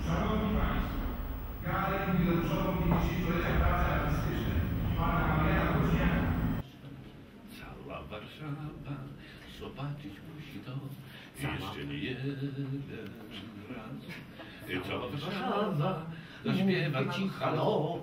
Szanowni Państwo, galę jubileuszową 50-lecia pracy artystycznej pana Mariana Kociniaka. Cała Warszawa zobaczyć musi to jeszcze nie jeden raz. Cała Warszawa zaśpiewa ci halo.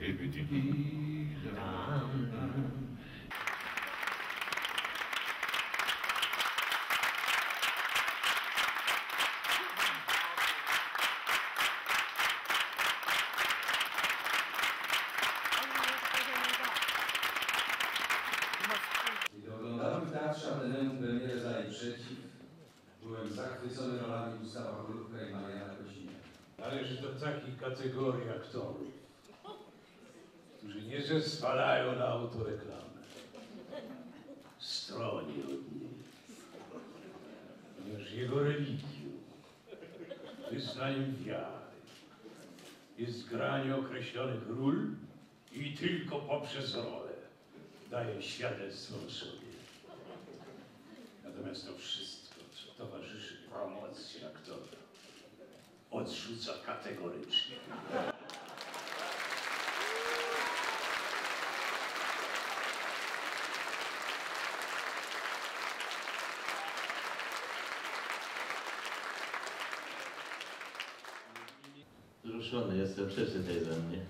Kiedy oglądałem w Teatrze Ateneum premierę Zali Przeciw, byłem zachwycony rolami Gustawa Holubka i Mariana Kociniaka. Należy do takiej kategorii aktorów, którzy nie zezwalają na autoreklamę. Stroni od niej. Ponieważ jego religią, wyznaniem wiary jest granie określonych ról i tylko poprzez rolę daje świadectwo o sobie. Natomiast to wszystko, co towarzyszy promocji aktora, odrzuca kategorycznie. Wzruszony jestem, przeczytaj ze mnie.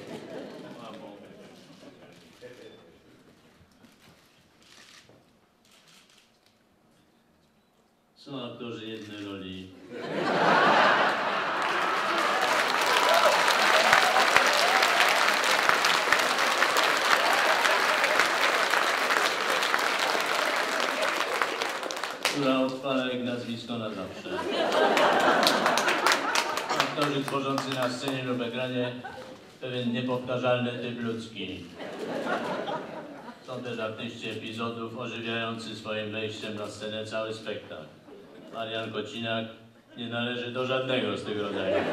Są aktorzy jednej roli. Która odpala ich nazwisko na zawsze. Aktorzy tworzący na scenie lub ekranie pewien niepowtarzalny typ ludzki. Są też artyści epizodów ożywiający swoim wejściem na scenę cały spektakl. Marian Kociniak nie należy do żadnego z tych rodzajów.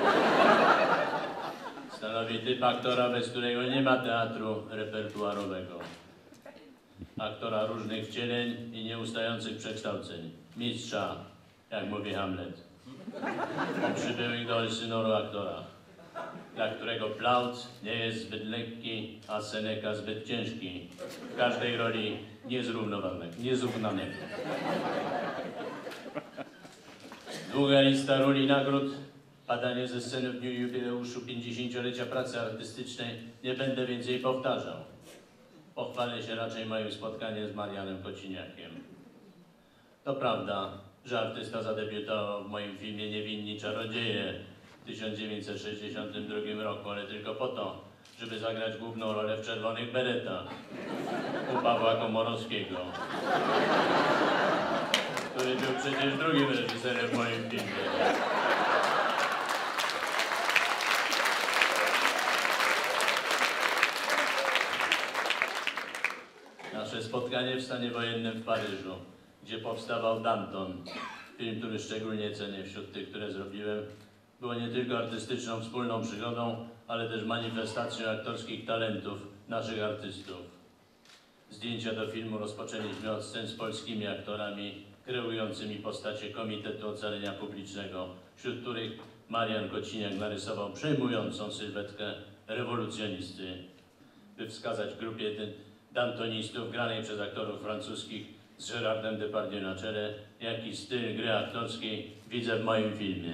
Stanowi typ aktora, bez którego nie ma teatru repertuarowego. Aktora różnych wcieleń i nieustających przekształceń. Mistrza, jak mówi Hamlet. Przybyłych do synoru aktora, dla którego Plaut nie jest zbyt lekki, a Seneca zbyt ciężki. W każdej roli niezrównanego. Długa lista ról i nagród, padanie ze sceny w dniu jubileuszu 50-lecia pracy artystycznej nie będę więcej powtarzał. Pochwalę się raczej moim spotkaniem z Marianem Kociniakiem. To prawda, że artysta zadebiutował w moim filmie Niewinni Czarodzieje w 1962 roku, ale tylko po to, żeby zagrać główną rolę w Czerwonych Beretach u Pawła Komorowskiego, który był przecież drugim reżyserem w moim filmie. Nasze spotkanie w stanie wojennym w Paryżu, gdzie powstawał Danton, film, który szczególnie cenię wśród tych, które zrobiłem, było nie tylko artystyczną wspólną przygodą, ale też manifestacją aktorskich talentów naszych artystów. Zdjęcia do filmu rozpoczęliśmy od scen z polskimi aktorami kreującymi postacie Komitetu Ocalenia Publicznego, wśród których Marian Kociniak narysował przejmującą sylwetkę rewolucjonisty, by wskazać grupie dantonistów granej przez aktorów francuskich z Gérardem Depardieu na czele, jaki styl gry aktorskiej widzę w moim filmie.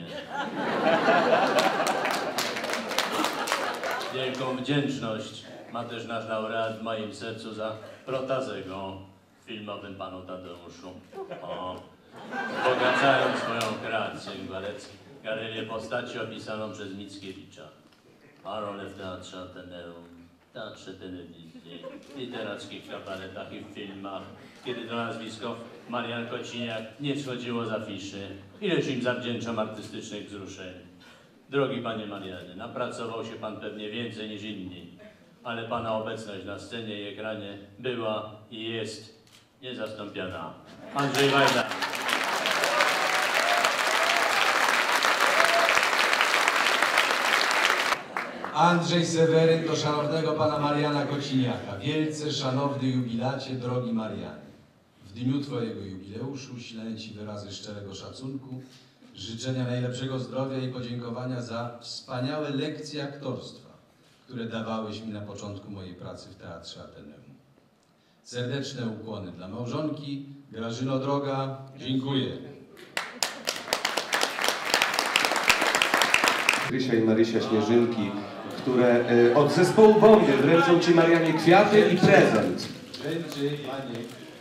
Wielką wdzięczność ma też nasz laureat w moim sercu za protazę go w filmowym Panu Tadeuszu. Wzbogacając swoją kreację galerię postaci opisaną przez Mickiewicza. A rolę w Teatrze Ateneum, teatrze telewizji, literackich kabaretach i w filmach, kiedy to nazwisko Marian Kociniak nie schodziło z afiszy. Ileż im zawdzięczam artystycznych wzruszeń. Drogi panie Marianie, napracował się pan pewnie więcej niż inni, ale pana obecność na scenie i ekranie była i jest niezastąpiona. Andrzej Wajda. Andrzej Seweryn do szanownego pana Mariana Kociniaka. Wielce szanowny jubilacie, drogi Marianie. W dniu twojego jubileuszu ślę ci wyrazy szczerego szacunku, życzenia najlepszego zdrowia i podziękowania za wspaniałe lekcje aktorstwa, które dawałeś mi na początku mojej pracy w Teatrze Ateneum. Serdeczne ukłony dla małżonki. Grażyno droga, dziękuję. Krysia i Marysia Śnieżynki, które od zespołu Wągiel wręczą Ci, Marianie, kwiaty i prezent. Wręczy Pani.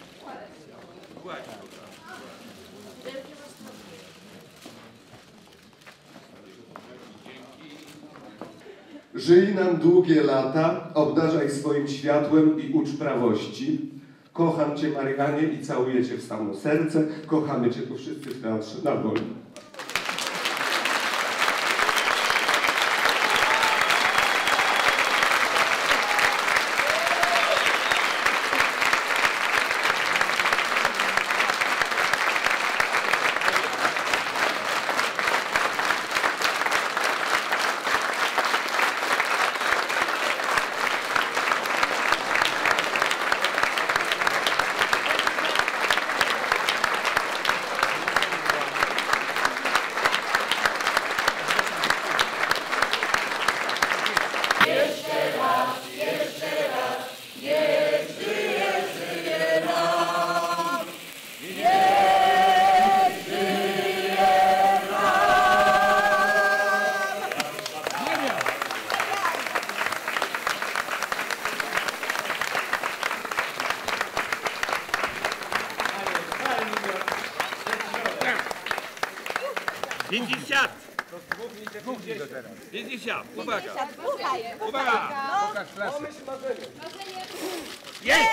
Żyj nam długie lata, obdarzaj swoim światłem i ucz prawości. Kocham Cię, Marianie, i całuję Cię w samo serce. Kochamy Cię tu wszyscy w Teatrze na Woli. Uwaga! Uwaga! Pokaż klasę. Jest!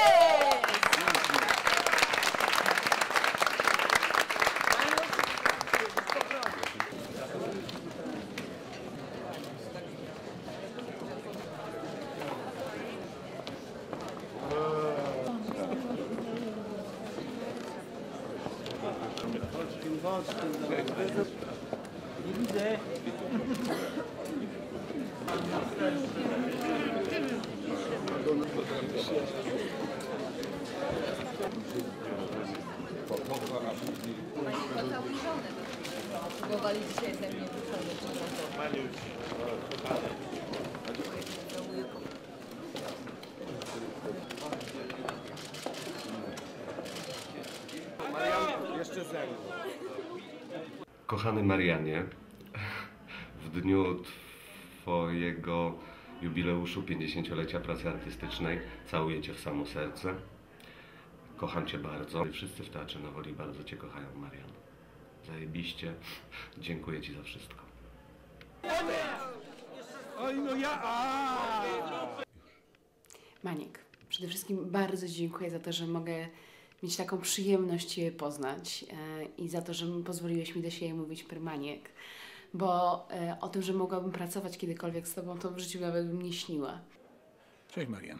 Nie widzę. Próbowali dzisiaj ze mnie Jeszcze zero. Kochany Marianie, w dniu Twojego jubileuszu 50-lecia pracy artystycznej całuję Cię w samo serce. Kocham Cię bardzo. Wszyscy w Teatrze na Woli bardzo Cię kochają, Marian. Zajebiście. Dziękuję Ci za wszystko. Oj, no ja... Maniek, przede wszystkim bardzo dziękuję za to, że mogę mieć taką przyjemność Cię poznać i za to, że pozwoliłeś mi do siebie mówić per Maniek, bo o tym, że mogłabym pracować kiedykolwiek z Tobą, to w życiu nawet bym nie śniła. Cześć Marian.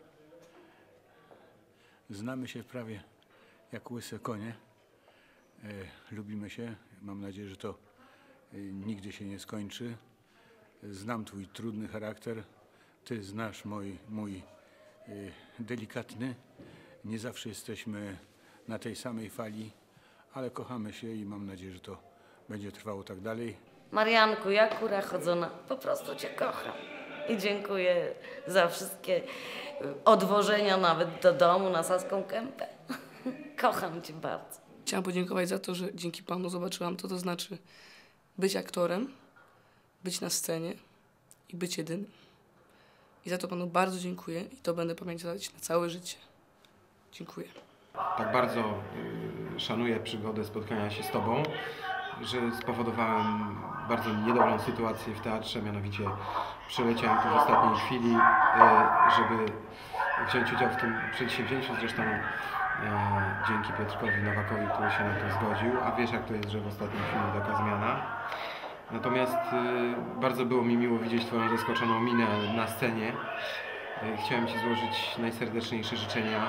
Znamy się prawie jak łyse konie. Lubimy się. Mam nadzieję, że to nigdy się nie skończy. Znam Twój trudny charakter. Ty znasz mój delikatny. Nie zawsze jesteśmy na tej samej fali, ale kochamy się i mam nadzieję, że to będzie trwało tak dalej. Marianku, ja kura chodzona, po prostu Cię kocham. I dziękuję za wszystkie odwożenia nawet do domu na Saską Kępę. Kocham Cię bardzo. Chciałam podziękować za to, że dzięki Panu zobaczyłam, co to znaczy być aktorem, być na scenie i być jedynym. I za to Panu bardzo dziękuję i to będę pamiętać na całe życie. Dziękuję. Tak bardzo szanuję przygodę spotkania się z Tobą, że spowodowałem bardzo niedobrą sytuację w teatrze, mianowicie przyleciałem tu w ostatniej chwili, żeby wziąć udział w tym przedsięwzięciu, zresztą dzięki Piotrkowi Nowakowi, który się na to zgodził, a wiesz jak to jest, że w ostatniej chwili taka zmiana. Natomiast bardzo było mi miło widzieć Twoją zaskoczoną minę na scenie. Chciałem Ci złożyć najserdeczniejsze życzenia,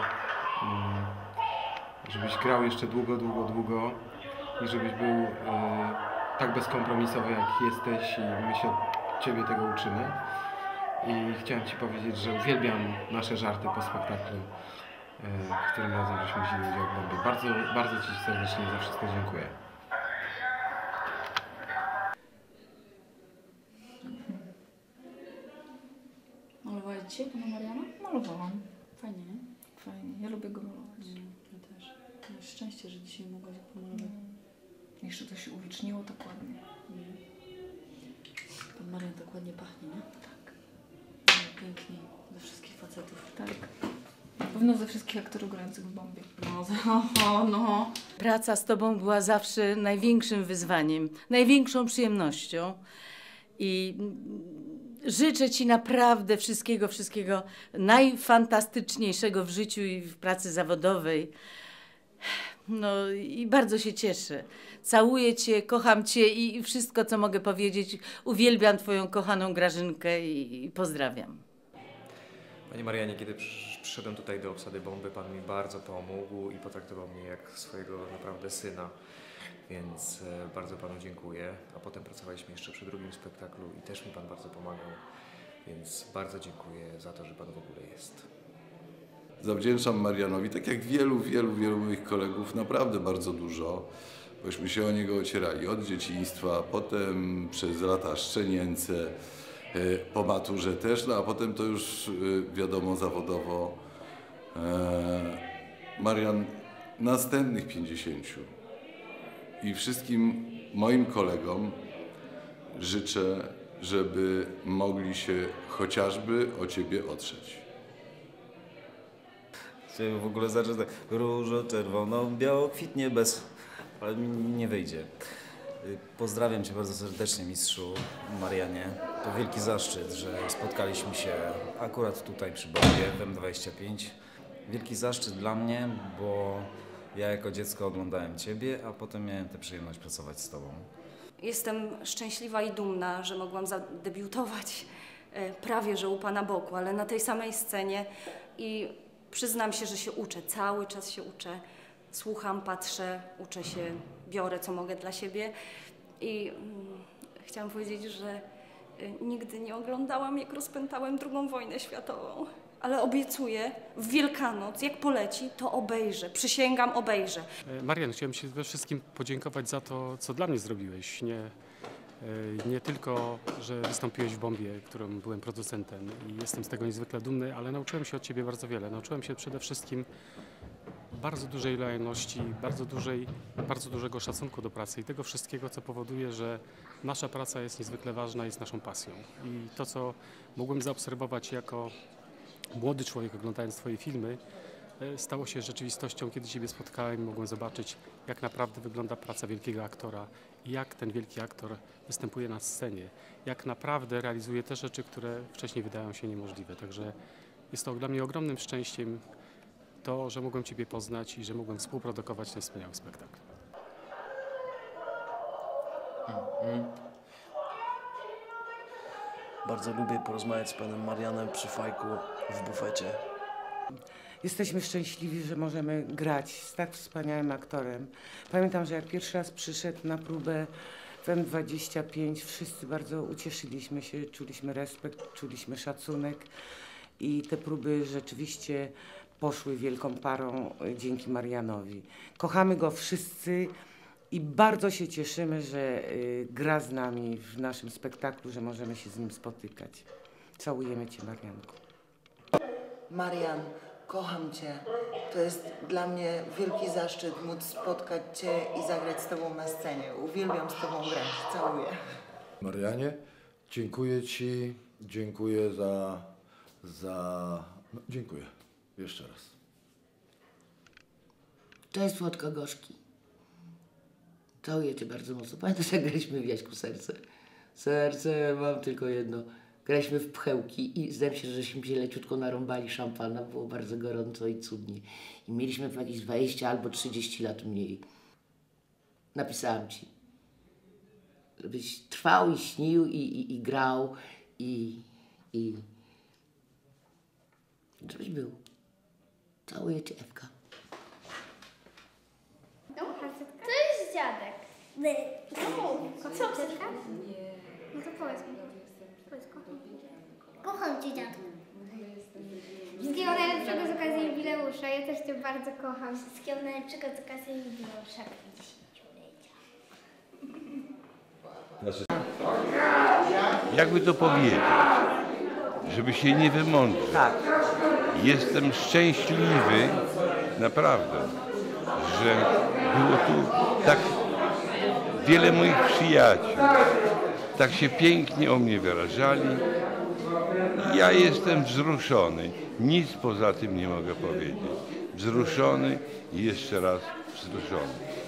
żebyś grał jeszcze długo, długo, długo i żebyś był tak bezkompromisowy jak jesteś i my się od Ciebie tego uczymy. I chciałem Ci powiedzieć, że uwielbiam nasze żarty po spektaklu, w którym razem żeśmy wzięli udział w Bombie. Bardzo, bardzo Ci serdecznie za wszystko dziękuję. Pokażę Ci pana Mariana? Malowałam. Fajnie, nie? Fajnie, ja lubię go malować. Ja też. Masz szczęście, że dzisiaj mogłaś pomalować. Jeszcze to się uwieczniło tak ładnie. Pan Marian tak ładnie pachnie, nie? Tak. Pięknie. Ze wszystkich facetów. Tak. Na pewno ze wszystkich aktorów grających w Bombie. No. Praca z Tobą była zawsze największym wyzwaniem, największą przyjemnością. I życzę Ci naprawdę wszystkiego najfantastyczniejszego w życiu i w pracy zawodowej. No i bardzo się cieszę. Całuję Cię, kocham Cię i wszystko, co mogę powiedzieć. Uwielbiam Twoją kochaną Grażynkę i pozdrawiam. Panie Marianie, kiedy przyszedłem tutaj do obsady Bomby, Pan mi bardzo pomógł i potraktował mnie jak swojego naprawdę syna, więc bardzo Panu dziękuję. A potem pracowaliśmy jeszcze przy drugim spektaklu i też mi Pan bardzo pomagał, więc bardzo dziękuję za to, że Pan w ogóle jest. Zawdzięczam Marianowi, tak jak wielu moich kolegów, naprawdę bardzo dużo, bośmy się o niego ocierali od dzieciństwa, potem przez lata szczenięce, po maturze też, no a potem to już wiadomo zawodowo. Marian następnych 50 i wszystkim moim kolegom życzę, żeby mogli się chociażby o Ciebie otrzeć. Chciałem w ogóle zacząć tak różo, czerwono, biało kwitnie bez, ale mi nie wyjdzie. Pozdrawiam Cię bardzo serdecznie, mistrzu Marianie. To wielki zaszczyt, że spotkaliśmy się akurat tutaj przy Bombie w M25. Wielki zaszczyt dla mnie, bo ja jako dziecko oglądałem Ciebie, a potem miałem tę przyjemność pracować z Tobą. Jestem szczęśliwa i dumna, że mogłam zadebiutować prawie że u Pana boku, ale na tej samej scenie i przyznam się, że się uczę, cały czas się uczę. Słucham, patrzę, uczę się, biorę co mogę dla siebie i chciałam powiedzieć, że nigdy nie oglądałam, jak rozpętałem II wojnę światową. Ale obiecuję, w Wielkanoc, jak poleci, to obejrzę. Przysięgam, obejrzę. Marian, chciałem Ci przede wszystkim podziękować za to, co dla mnie zrobiłeś. Nie tylko, że wystąpiłeś w Bombie, którym byłem producentem i jestem z tego niezwykle dumny, ale nauczyłem się od Ciebie bardzo wiele. Nauczyłem się przede wszystkim bardzo dużej lojalności, bardzo dużego szacunku do pracy i tego wszystkiego, co powoduje, że nasza praca jest niezwykle ważna, jest naszą pasją. I to, co mogłem zaobserwować jako młody człowiek, oglądając Twoje filmy, stało się rzeczywistością, kiedy Ciebie spotkałem i mogłem zobaczyć, jak naprawdę wygląda praca wielkiego aktora i jak ten wielki aktor występuje na scenie, jak naprawdę realizuje te rzeczy, które wcześniej wydają się niemożliwe. Także jest to dla mnie ogromnym szczęściem to, że mogłem Ciebie poznać i że mogłem współprodukować ten wspaniały spektakl. Bardzo lubię porozmawiać z panem Marianem przy fajku w bufecie. Jesteśmy szczęśliwi, że możemy grać z tak wspaniałym aktorem. Pamiętam, że jak pierwszy raz przyszedł na próbę w M25, wszyscy bardzo ucieszyliśmy się, czuliśmy respekt, czuliśmy szacunek i te próby rzeczywiście poszły wielką parą dzięki Marianowi. Kochamy go wszyscy i bardzo się cieszymy, że gra z nami w naszym spektaklu, że możemy się z nim spotykać. Całujemy Cię, Marianku. Marian, kocham Cię. To jest dla mnie wielki zaszczyt móc spotkać Cię i zagrać z Tobą na scenie. Uwielbiam z Tobą grać. Całuję. Marianie, dziękuję Ci, dziękuję no, dziękuję. Jeszcze raz. To jest słodko-gorzki. Całuję Cię bardzo mocno. Pamiętasz, jak graliśmy w Jaśku Serce? Serce mam tylko jedno. Graliśmy w pchełki i zdaje się, żeśmy się leciutko narąbali szampana. Było bardzo gorąco i cudnie. I mieliśmy jakieś 20 albo 30 lat mniej. Napisałam Ci, żebyś trwał i śnił i grał i żebyś był. Całuję Cię, Ewka. To jest dziadek. Co? Nie. No to powiedz mi. Kocham Cię, dziadku. Wszystkiego najlepszego z okazji jubileusza. Ja też Cię bardzo kocham. Wszystkiego najlepszego z okazji jubileusza. Jakby to powiedzieć? żeby się nie wymądrzeć. Tak. Jestem szczęśliwy, naprawdę, że było tu tak wiele moich przyjaciół. Tak się pięknie o mnie wyrażali. Ja jestem wzruszony. Nic poza tym nie mogę powiedzieć. Wzruszony i jeszcze raz wzruszony.